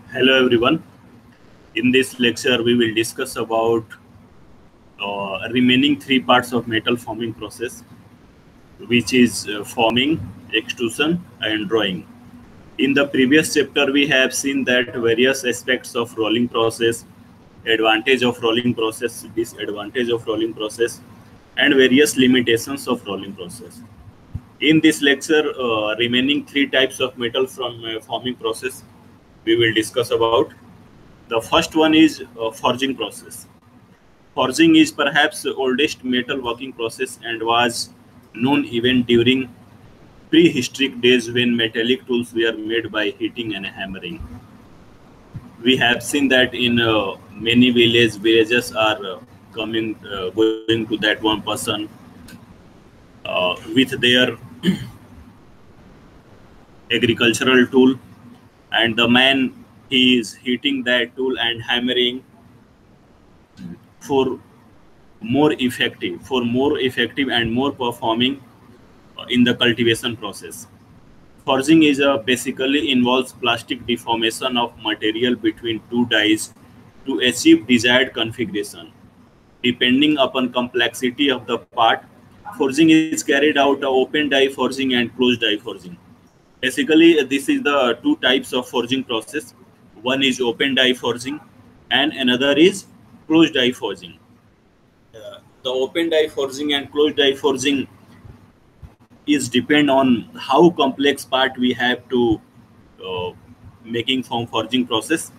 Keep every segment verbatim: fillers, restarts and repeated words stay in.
Hello everyone. In this lecture, we will discuss about uh, remaining three parts of metal forming process, which is uh, forming, extrusion, and drawing. In the previous chapter, we have seen that various aspects of rolling process, advantage of rolling process, disadvantage of rolling process, and various limitations of rolling process. In this lecture, uh, remaining three types of metal from uh, forming process, we will discuss about. The first one is uh, forging process. Forging is perhaps the oldest metal working process and was known even during prehistoric days when metallic tools were made by heating and hammering. We have seen that in uh, many villages, villages are uh, coming, uh, going to that one person uh, with their agricultural tool, and the man he is heating that tool and hammering for more effective, for more effective and more performing uh, in the cultivation process. Forging is a basically involves plastic deformation of material between two dies to achieve desired configuration. Depending upon complexity of the part, forging is carried out uh, open die forging and closed die forging. Basically, uh, this is the two types of forging process. One is open die forging and another is closed die forging. Uh, the open die forging and closed die forging is depend on how complex part we have to uh, making from forging process.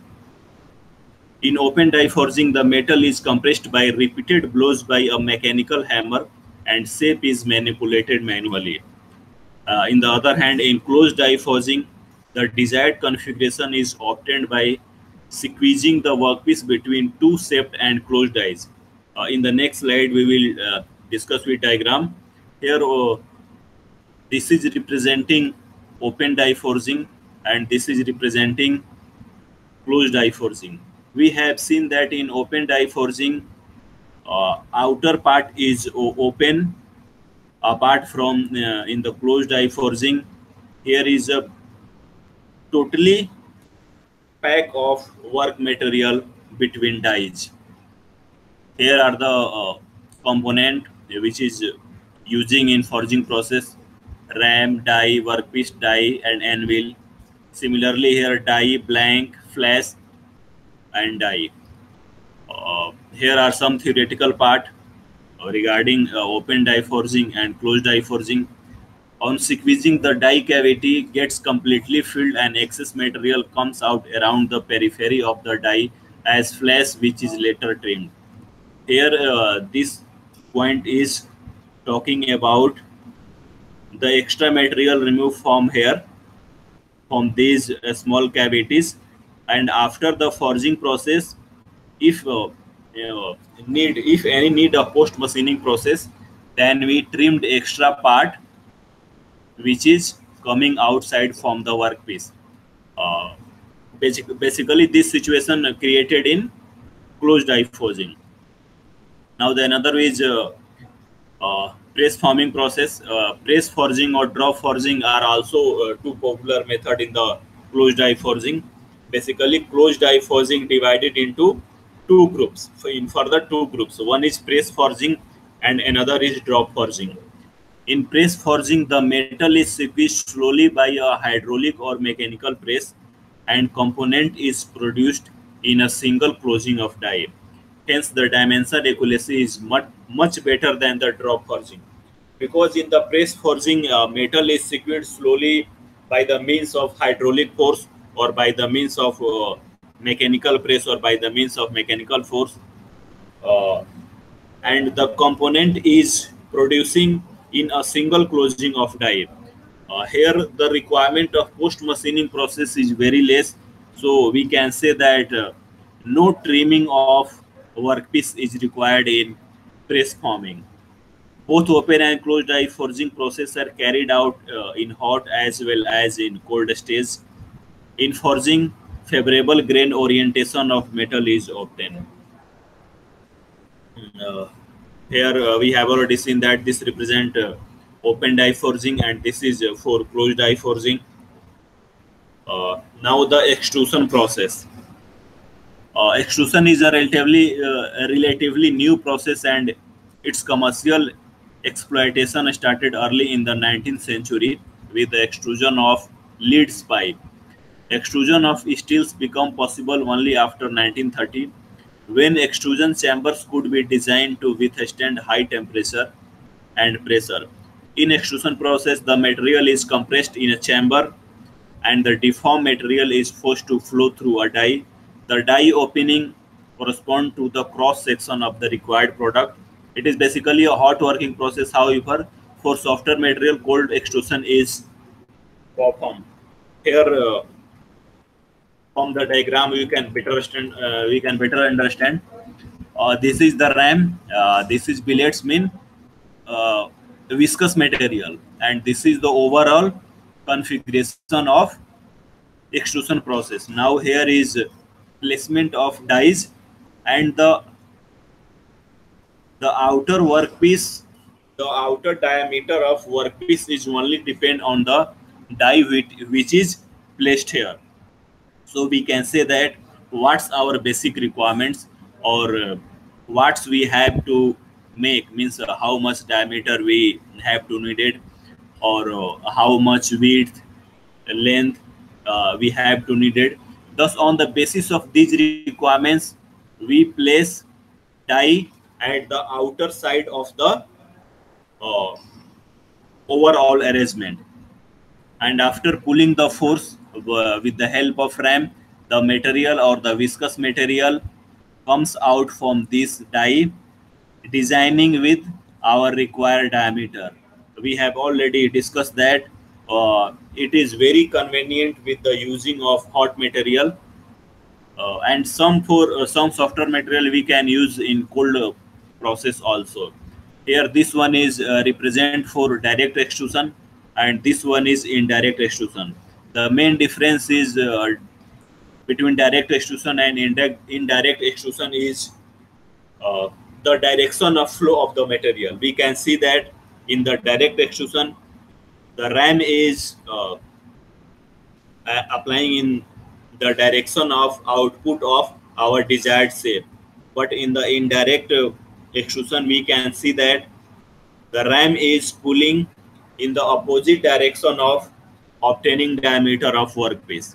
In open die forging, the metal is compressed by repeated blows by a mechanical hammer and shape is manipulated manually. Uh, in the other hand, in closed die forging, the desired configuration is obtained by squeezing the workpiece between two shaped and closed dies. Uh, in the next slide, we will uh, discuss with diagram. Here, uh, this is representing open die forging and this is representing closed die forging. We have seen that in open die forging, uh, outer part is open. Apart from uh, in the closed die forging, here is a totally pack of work material between dies. Here are the uh, component which is using in forging process: ram, die, workpiece, die, and anvil. Similarly, here die, blank, flash, and die. Uh, here are some theoretical part uh, regarding uh, open die forging and closed die forging. On squeezing, the die cavity gets completely filled and excess material comes out around the periphery of the die as flash, which is later trimmed. Here, uh, this point is talking about the extra material removed from here, from these uh, small cavities, and after the forging process, if uh, you know, need if any need a post machining process, then we trimmed extra part which is coming outside from the workpiece. Uh, basic, basically, this situation created in closed die forging. Now, the another is uh, uh, press forming process. Uh, press forging or drop forging are also uh, two popular method in the closed die forging. Basically, closed die forging divided into two groups. So in further two groups, one is press forging and another is drop forging. In press forging, the metal is squeezed slowly by a hydraulic or mechanical press, and component is produced in a single closing of die. Hence, the dimension accuracy is much much better than the drop forging, because in the press forging, uh, metal is squeezed slowly by the means of hydraulic force or by the means of uh, mechanical press or by the means of mechanical force. Uh, and the component is producing in a single closing of die. Uh, here the requirement of post machining process is very less, so we can say that uh, no trimming of workpiece is required in press forming. Both open and closed die forging process are carried out uh, in hot as well as in cold stage. In forging, favorable grain orientation of metal is obtained. Uh, here uh, we have already seen that this represent uh, open die forging and this is uh, for closed die forging. Uh, now the extrusion process. Uh, extrusion is a relatively uh, a relatively new process, and its commercial exploitation started early in the nineteenth century with the extrusion of lead pipe. Extrusion of steels became possible only after nineteen thirty, when extrusion chambers could be designed to withstand high temperature and pressure. In extrusion process, the material is compressed in a chamber and the deformed material is forced to flow through a die. The die opening corresponds to the cross section of the required product. It is basically a hot working process. However, for softer material, cold extrusion is performed. Here, uh, from the diagram, we can better understand. Uh, we can better understand. Uh, this is the ram. Uh, this is billets mean uh, viscous material, and this is the overall configuration of extrusion process. Now here is placement of dies, and the the outer workpiece, the outer diameter of workpiece is only depend on the die which, which is placed here. So we can say that what's our basic requirements, or uh, what we have to make, means uh, how much diameter we have to needed, or uh, how much width, length uh, we have to needed. Thus, on the basis of these requirements, we place die at the outer side of the uh, overall arrangement, and after pulling the force uh, with the help of ram, the material or the viscous material comes out from this die, designing with our required diameter. We have already discussed that uh, it is very convenient with the using of hot material, uh, and some for uh, some softer material we can use in cold uh, process also. Here this one is uh, represent for direct extrusion, and this one is indirect extrusion. The main difference is uh, between direct extrusion and indirect indirect extrusion is uh, the direction of flow of the material. We can see that in the direct extrusion, the ram is uh, uh, applying in the direction of output of our desired shape. But in the indirect uh, extrusion, we can see that the ram is pulling in the opposite direction of obtaining diameter of workpiece,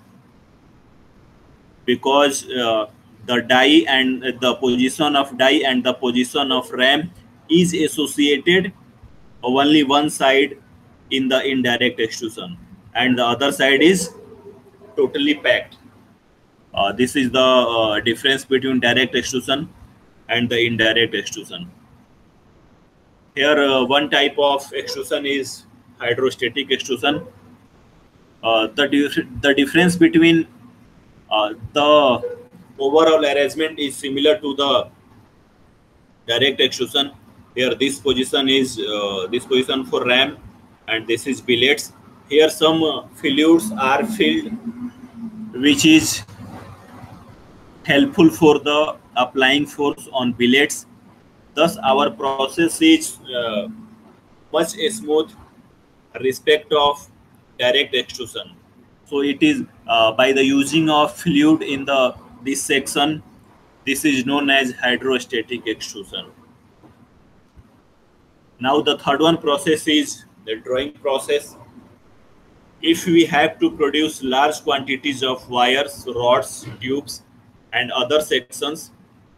because uh, the die and the position of die and the position of ram is associated only one side in the indirect extrusion, and the other side is totally packed. Uh, this is the uh, difference between direct extrusion and the indirect extrusion. Here, uh, one type of extrusion is hydrostatic extrusion. Uh, the, dif the difference between uh, the overall arrangement is similar to the direct extrusion. Here, this position is uh, this position for ram, and this is billets. Here, some uh, fluids are filled, which is helpful for the applying force on billets. Thus, our process is uh, much smooth respect of direct extrusion. So it is uh, by the using of fluid in the this section, this is known as hydrostatic extrusion. Now the third one process is the drawing process. If we have to produce large quantities of wires, rods, tubes, and other sections,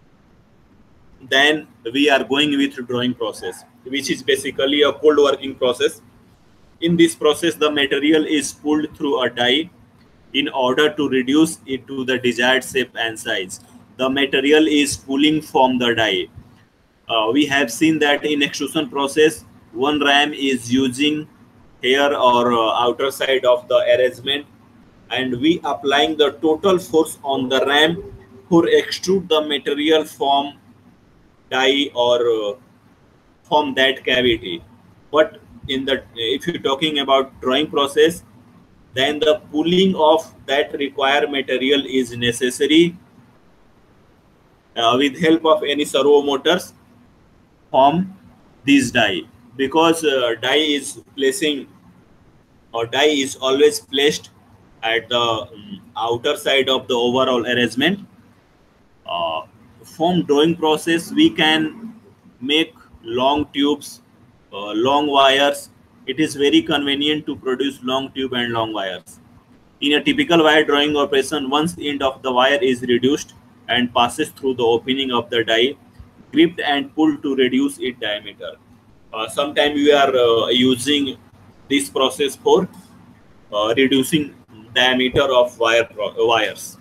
then we are going with drawing process, which is basically a cold working process. In this process, the material is pulled through a die in order to reduce it to the desired shape and size. The material is pulling from the die. Uh, we have seen that in extrusion process, one ram is using here or uh, outer side of the arrangement, and we applying the total force on the ram for extrude the material from die or uh, from that cavity. But in the if you're talking about drawing process, then the pulling of that required material is necessary uh, with help of any servo motors from these die, because uh, die is placing or die is always placed at the um, outer side of the overall arrangement. Uh, from drawing process, we can make long tubes, uh, long wires. It is very convenient to produce long tube and long wires. In a typical wire drawing operation, one end of the wire is reduced and passes through the opening of the die, gripped and pulled to reduce its diameter. Uh, Sometimes we are uh, using this process for uh, reducing diameter of wire wires.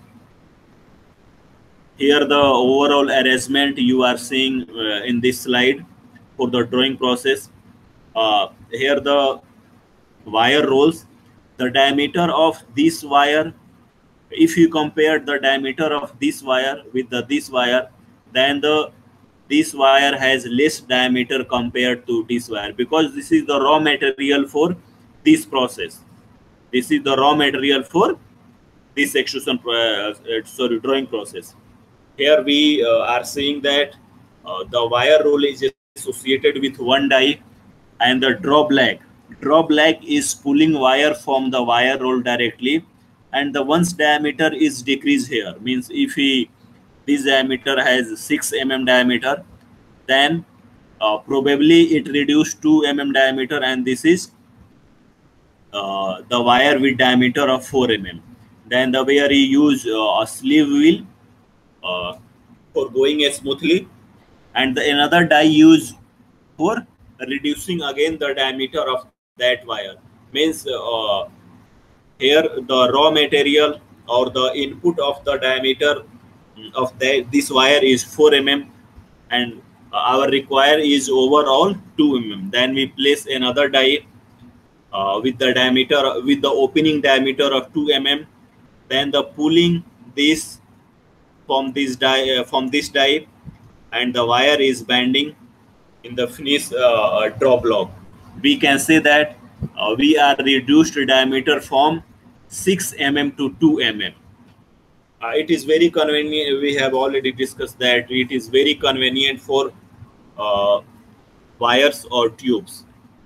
Here the overall arrangement you are seeing uh, in this slide for the drawing process. Uh, here the wire rolls, the diameter of this wire, if you compare the diameter of this wire with the this wire, then the this wire has less diameter compared to this wire, because this is the raw material for this process. This is the raw material for this extrusion uh, sorry drawing process. Here we uh, are seeing that uh, the wire roll is associated with one die, and the drop lag. Drop lag is pulling wire from the wire roll directly, and the one's diameter is decreased here. Means if he this diameter has six millimeter diameter, then uh, probably it reduced two millimeter diameter, and this is uh, the wire with diameter of four millimeter. Then the where he use uh, a sleeve wheel uh, for going smoothly, and the another die used for reducing again the diameter of that wire. Means uh, here the raw material or the input of the diameter of the, this wire is four millimeter, and our require is overall two millimeter. Then we place another die uh, with the diameter with the opening diameter of two millimeter. Then the pulling this from this die uh, from this die, and the wire is bending in the finish uh, drop log. We can say that uh, we are reduced diameter from six millimeter to two millimeter. Uh, it is very convenient. We have already discussed that it is very convenient for uh, wires or tubes.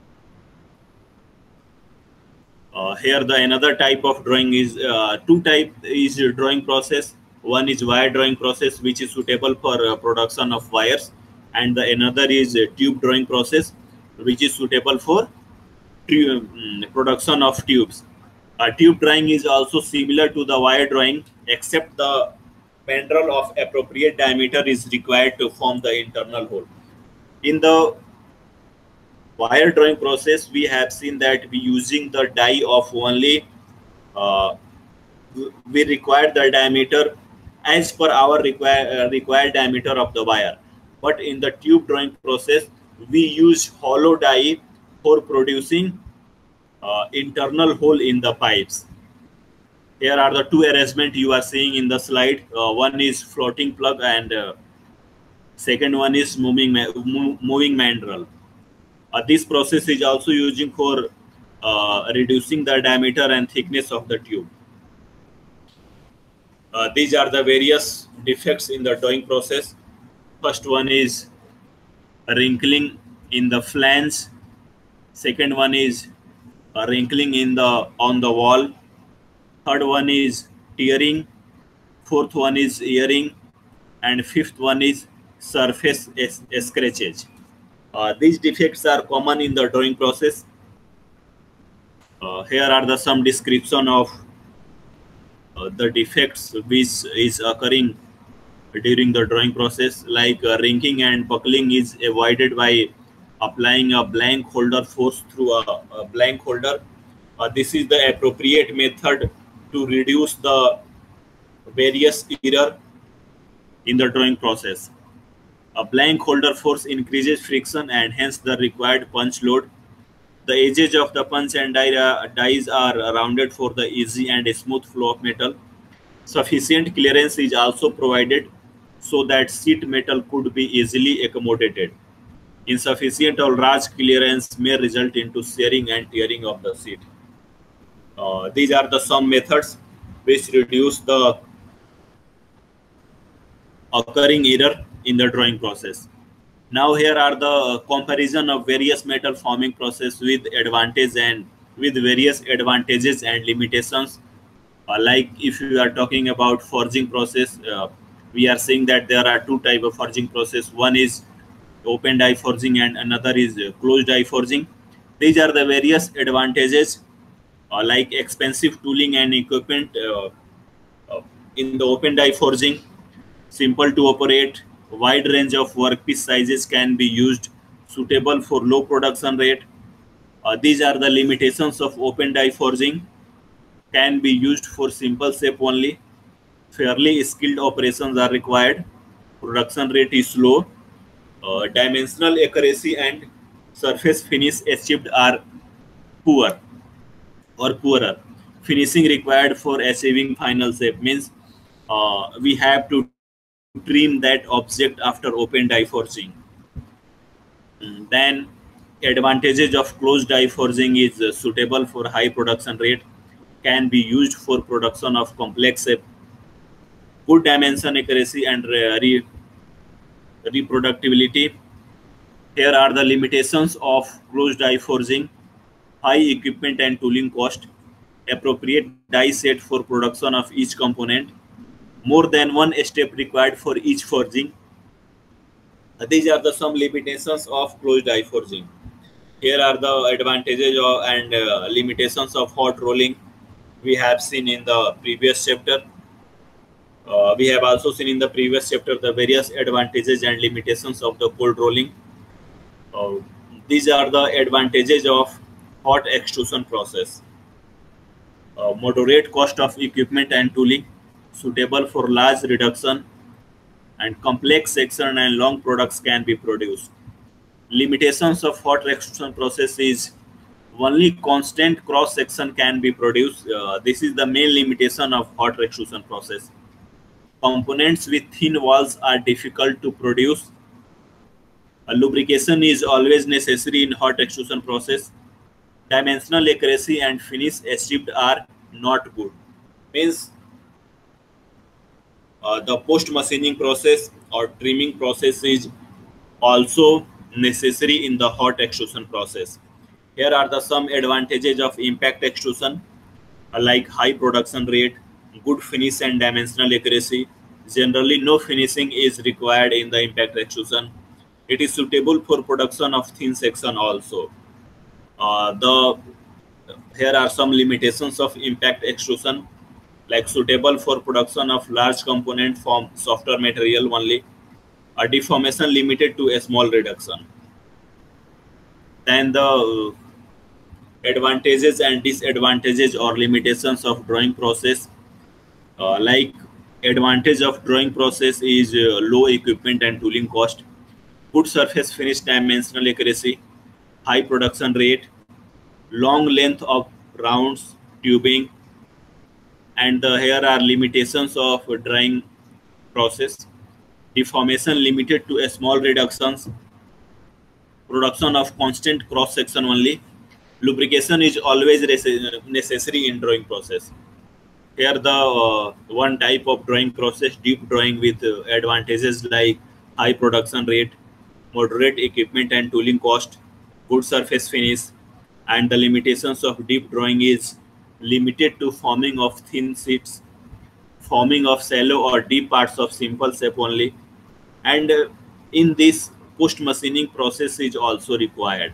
Uh, here the another type of drawing is uh, two type is drawing process. One is wire drawing process, which is suitable for uh, production of wires, and the another is a tube drawing process, which is suitable for tube, um, production of tubes. Uh, tube drawing is also similar to the wire drawing, except the mandrel of appropriate diameter is required to form the internal hole. In the wire drawing process, we have seen that we using the die of only uh, we require the diameter as per our require, uh, required diameter of the wire. But in the tube drawing process, we use hollow die for producing uh, internal hole in the pipes. Here are the two arrangements you are seeing in the slide. Uh, one is floating plug, and uh, second one is moving moving mandrel. Uh, this process is also using for uh, reducing the diameter and thickness of the tube. Uh, these are the various defects in the drawing process. First one is wrinkling in the flange. Second one is a wrinkling in the on the wall. Third one is tearing. Fourth one is earring, and fifth one is surface scratches. Uh, these defects are common in the drawing process. Uh, here are the some description of uh, the defects which is occurring during the drawing process, like uh, wrinkling and buckling is avoided by applying a blank holder force through a, a blank holder. Uh, this is the appropriate method to reduce the various error in the drawing process. A blank holder force increases friction and hence the required punch load. The edges of the punch and die, uh, dies are rounded for the easy and smooth flow of metal. Sufficient clearance is also provided so that sheet metal could be easily accommodated. Insufficient or large clearance may result into shearing and tearing of the sheet. Uh, these are the some methods which reduce the occurring error in the drawing process. Now here are the comparison of various metal forming process with advantage and with various advantages and limitations. Uh, like if you are talking about forging process, uh, we are saying that there are two type of forging process. One is open die forging and another is uh, closed die forging. These are the various advantages, uh, like expensive tooling and equipment uh, uh, in the open die forging. Simple to operate, wide range of workpiece sizes can be used, suitable for low production rate. Uh, these are the limitations of open die forging. Can be used for simple shape only. Fairly skilled operations are required. Production rate is low. Uh, dimensional accuracy and surface finish achieved are poor or poorer. Finishing required for achieving final shape means uh, we have to trim that object after open die forging. Mm, Then advantages of closed die forging is uh, suitable for high production rate, can be used for production of complex shape, good dimension accuracy and re- re- reproducibility. Here are the limitations of closed die forging: high equipment and tooling cost, appropriate die set for production of each component, more than one step required for each forging. Uh, These are the some limitations of closed die forging. Here are the advantages of, and uh, limitations of hot rolling. We have seen in the previous chapter. Uh, we have also seen in the previous chapter the various advantages and limitations of the cold rolling. Uh, these are the advantages of hot extrusion process. Uh, moderate cost of equipment and tooling, suitable for large reduction, and complex section and long products can be produced. Limitations of hot extrusion process is only constant cross section can be produced. Uh, this is the main limitation of hot extrusion process. Components with thin walls are difficult to produce. A lubrication is always necessary in hot extrusion process. Dimensional accuracy and finish achieved are not good. Means uh, the post machining process or trimming process is also necessary in the hot extrusion process. Here are the some advantages of impact extrusion, uh, like high production rate, good finish and dimensional accuracy. Generally, no finishing is required in the impact extrusion. It is suitable for production of thin section also. Uh, the Here are some limitations of impact extrusion, like suitable for production of large component from softer material only. A deformation limited to a small reduction. Then the advantages and disadvantages or limitations of drawing process, uh, like advantage of drawing process is uh, low equipment and tooling cost, good surface finish dimensional accuracy, high production rate, long length of rounds tubing. And uh, here are limitations of drawing process: deformation limited to a small reductions, production of constant cross section only, lubrication is always necessary in drawing process. Here the uh, one type of drawing process, deep drawing, with uh, advantages like high production rate, moderate equipment and tooling cost, good surface finish. And the limitations of deep drawing is limited to forming of thin sheets, forming of shallow or deep parts of simple shape only. And uh, in this, post machining process is also required.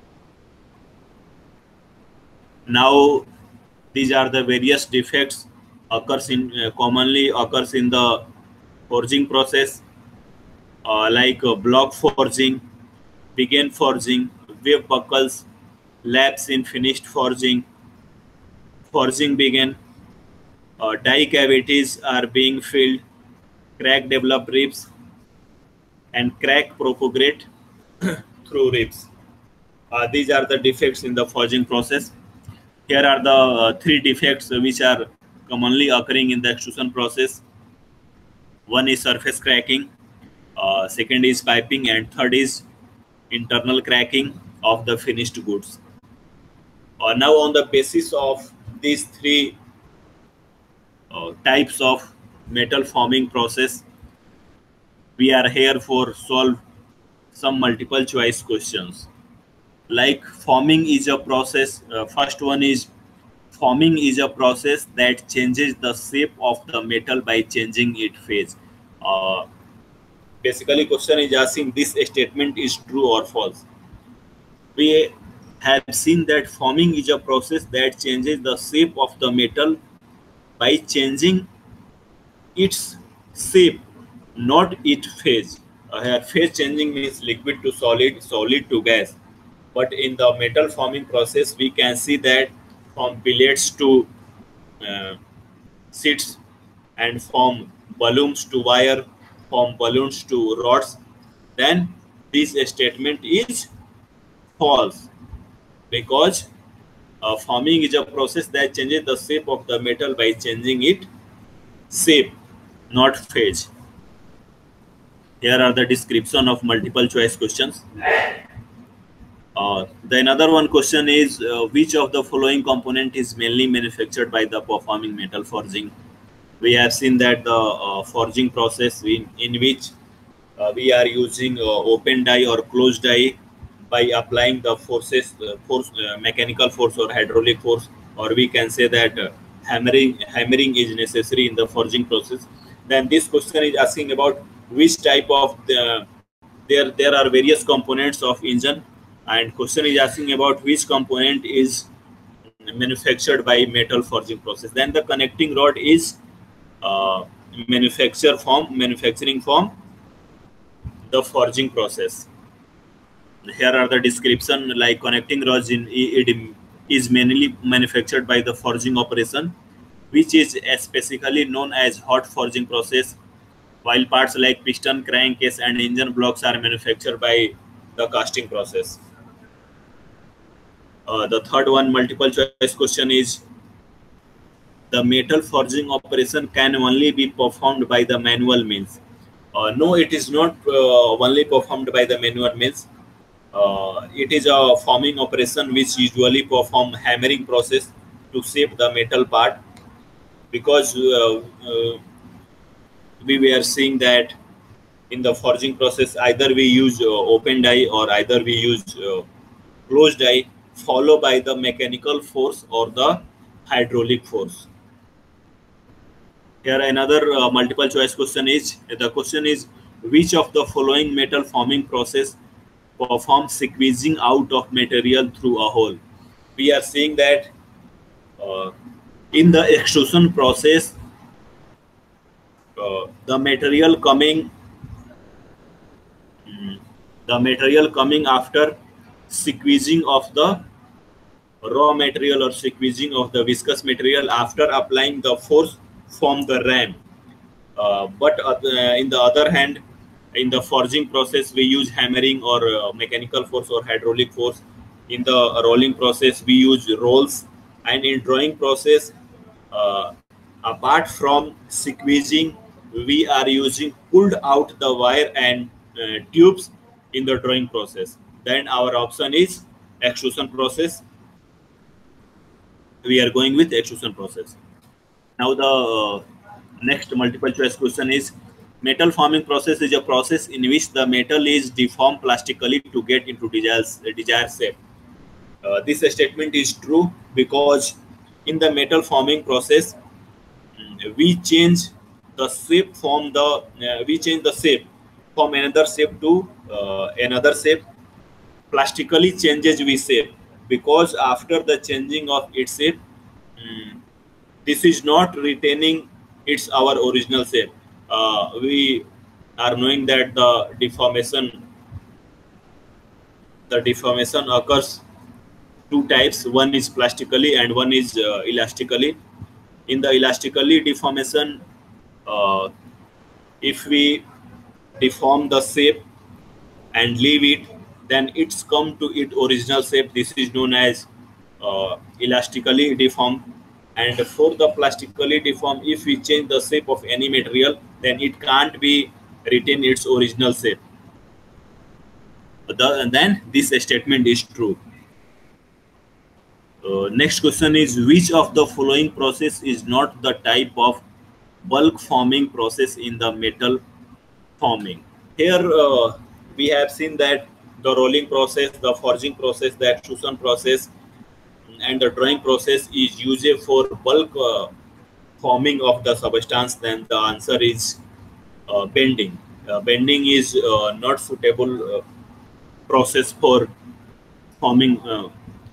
Now, these are the various defects occurs in uh, commonly occurs in the forging process, uh, like uh, block forging, begin forging, wave buckles, lapse in finished forging, forging begin, uh, die cavities are being filled, crack develop ribs, and crack propagate through ribs. Uh, these are the defects in the forging process. Here are the uh, three defects which are commonly occurring in the extrusion process. One is surface cracking, uh, second is piping, and third is internal cracking of the finished goods. Uh, now, on the basis of these three uh, types of metal forming process, we are here for solve some multiple choice questions. Like forming is a process. Uh, first one is forming is a process that changes the shape of the metal by changing its phase. Uh, basically, question is asking this statement is true or false. We have seen that forming is a process that changes the shape of the metal by changing its shape, not its phase. Uh, here, phase changing means liquid to solid, solid to gas. But in the metal forming process, we can see that from billets to uh, sheets, and from balloons to wire, from balloons to rods, then this statement is false, because uh, forming is a process that changes the shape of the metal by changing its shape, not phase. Here are the description of multiple choice questions. Uh, the another one question is uh, which of the following component is mainly manufactured by the performing metal forging? We have seen that the uh, forging process in, in which uh, we are using uh, open die or closed die by applying the forces, uh, force, uh, mechanical force or hydraulic force, or we can say that uh, hammering hammering is necessary in the forging process. Then this question is asking about which type of the, there there are various components of engine, and question is asking about which component is manufactured by metal forging process. Then the connecting rod is uh, manufacture from manufacturing from the forging process. Here are the description, like connecting rods in it is mainly manufactured by the forging operation, which is specifically known as hot forging process, while parts like piston, crankcase, and engine blocks are manufactured by the casting process. Uh, the third one, multiple choice question is the metal forging operation can only be performed by the manual means. Uh, no, it is not uh, only performed by the manual means. Uh, it is a forming operation which usually perform hammering process to shape the metal part, because uh, uh, we were seeing that in the forging process either we use uh, open die or either we use uh, closed die, followed by the mechanical force or the hydraulic force. Here another uh, multiple choice question is, the question is which of the following metal forming process performs squeezing out of material through a hole? We are seeing that uh, in the extrusion process, uh, the material coming mm, the material coming after squeezing of the raw material or squeezing of the viscous material after applying the force from the ram. Uh, but uh, in the other hand, in the forging process, we use hammering or uh, mechanical force or hydraulic force. In the rolling process, we use rolls. And in drawing process, uh, apart from squeezing, we are using pulled out the wire and uh, tubes in the drawing process. Then our option is extrusion process. We are going with extrusion process. Now the uh, next multiple choice question is metal forming process is a process in which the metal is deformed plastically to get into desired, desired shape. Uh, this statement is true because in the metal forming process we change the shape from the uh, we change the shape from another shape to uh, another shape. Plastically changes we shape, because after the changing of its shape, um, this is not retaining its our original shape. Uh, we are knowing that the deformation the deformation occurs two types. One is plastically and one is uh, elastically. In the elastically deformation, uh, if we deform the shape and leave it, then it's come to its original shape. This is known as uh, elastically deformed. And for the plastically deformed, if we change the shape of any material, then it can't be retain its original shape. The, and then this statement is true. Uh, next question is which of the following process is not the type of bulk forming process in the metal forming? Here uh, we have seen that the rolling process, the forging process, the extrusion process, and the drawing process is used for bulk uh, forming of the substance, then the answer is uh, bending. Uh, bending is uh, not suitable uh, process for forming uh,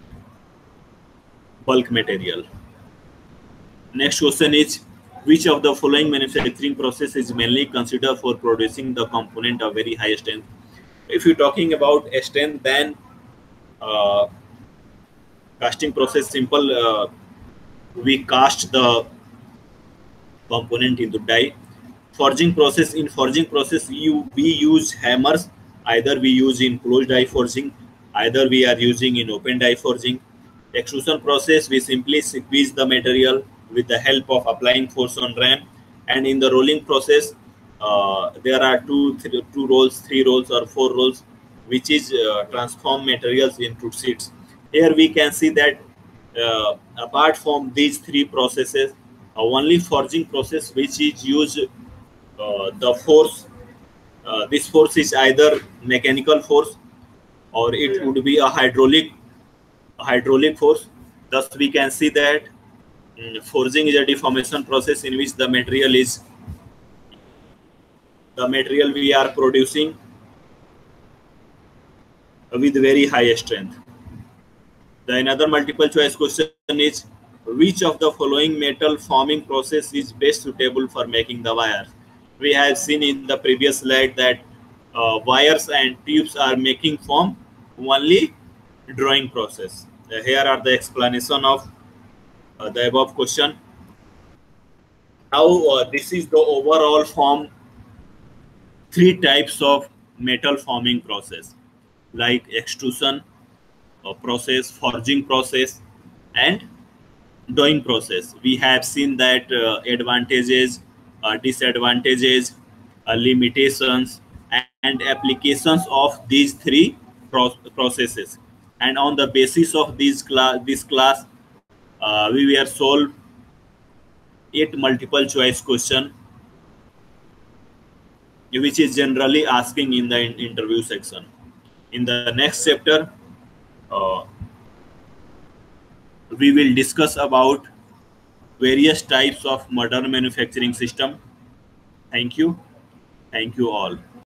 bulk material. Next question is, which of the following manufacturing process is mainly considered for producing the component of very high strength? If you're talking about strength, then uh, casting process simple. Uh, we cast the component into die. Forging process, in forging process you we use hammers. Either we use in closed die forging, either we are using in open die forging. Extrusion process, we simply squeeze the material with the help of applying force on ram. And in the rolling process, uh, there are two th two rolls, three rolls or four rolls, which is uh, transform materials into sheets. Here we can see that uh, apart from these three processes, uh, only forging process which is used uh, the force. Uh, this force is either mechanical force or it would be a hydraulic hydraulic force. Thus, we can see that mm, forging is a deformation process in which the material is the material we are producing with very high strength. The another multiple choice question is, which of the following metal forming process is best suitable for making the wires? We have seen in the previous slide that uh, wires and tubes are making from only drawing process. Uh, here are the explanation of uh, the above question. Now uh, this is the overall form three types of metal forming process, like extrusion uh, process, forging process, and drawing process. We have seen that uh, advantages, uh, disadvantages, uh, limitations, and, and applications of these three pro processes. And on the basis of these class, this class, uh, we will solve eight multiple choice question, which is generally asking in the in interview section. In the next chapter, uh, we will discuss about various types of modern manufacturing system. Thank you. Thank you all.